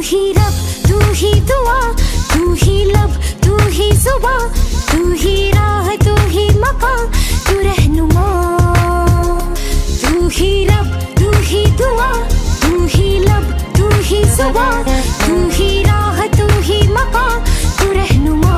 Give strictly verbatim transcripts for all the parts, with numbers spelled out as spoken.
ही रब, तू ही दुआ, तू ही लब, तू ही जुबां, तू ही राह, तू ही मकान, तू रहनुमा। तू ही रब, तू ही दुआ, तू ही लब, तू ही जुबां, तू ही राह, तू ही मकान, तू रहनुमा।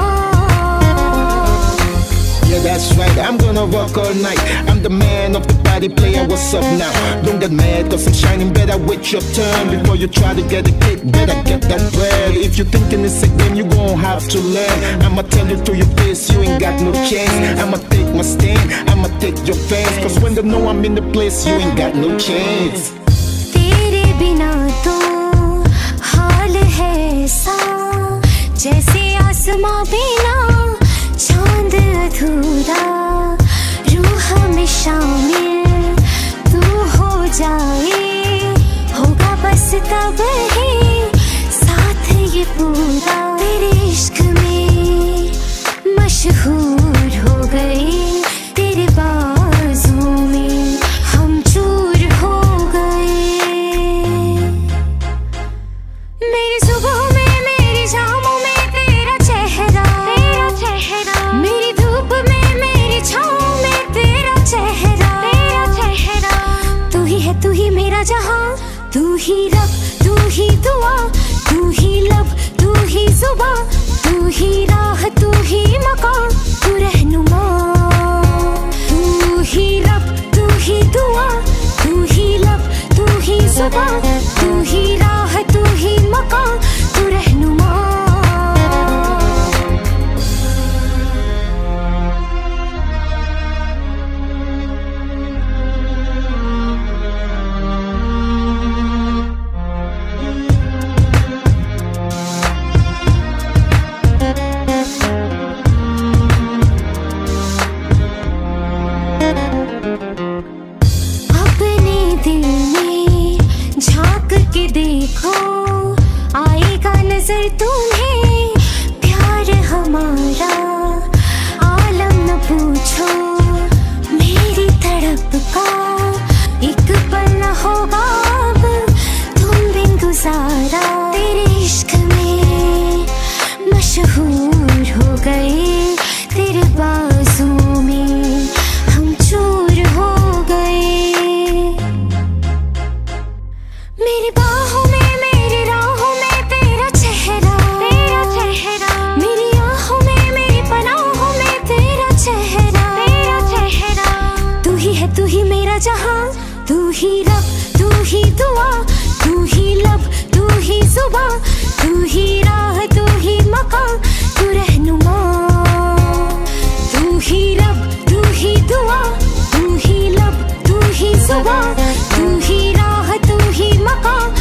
Yeah, that's right, I'm gonna work all night. I'm the man of the party, player, what's up now? Don't get mad, cause I'm shining better with your turn. Before you try to get a kick, better get that bread. If you're thinking it's a game, you gon' have to learn. I'ma tell you to your face, you ain't got no chance. I'ma take my stand, I'ma take your fans. Cause when they know I'm in the place, you ain't got no chance. तेरे बिना तो हाल है ऐसा, जैसे आसमां बिना चांद अधूरा। रूह में शामिल तू हो जाए, होगा बस तब ही साथ ये पूरा। तेरे इश्क में मशहूर हो गए, तेरे बाजू में हम चूर हो गए। मेरी सुबह में, मेरी शामों में तेरा चेहरा, तेरा चेहरा। मेरी धूप में, मेरी छाँव में तेरा चेहरा, तेरा चेहरा। तू ही है, तू ही मेरा जहां, तू ही रब, तू ही दुआ, तू ही लब, तू ही जुबां, तू ही राह, तू ही मकान, तू रहनुमा। तू ही रब, तू ही दुआ, तू ही लब, तू ही जुबां, तू ही राह, तू ही मकान, तू रहनुमा। अपने दिल में झांक के देखो, आएगा नजर तुम्हें प्यार हमारा। आलम न पूछो मेरी तड़प का, एक पल न होगा अब तुम बिन गुजारा। तेरे इश्क में मशहूर हो गए, तेरे बाजू में हम चूर हो गए। मेरी बाहों में, मेरी राहों में तेरा चेहरा, तेरा चेहरा। मेरी आँखों में, मेरी पनाहों में तेरा चेहरा, तेरा चेहरा। तू ही है, तू ही मेरा जहां, तू ही रब, तू ही दुआ, तू ही लब, तू ही जुबां, तू ही राह, तू ही मकान, तू रहनुमा। तू ही रब, तू ही दुआ, तू ही लब, तू ही जुबां, तू ही राह, तू ही मकान,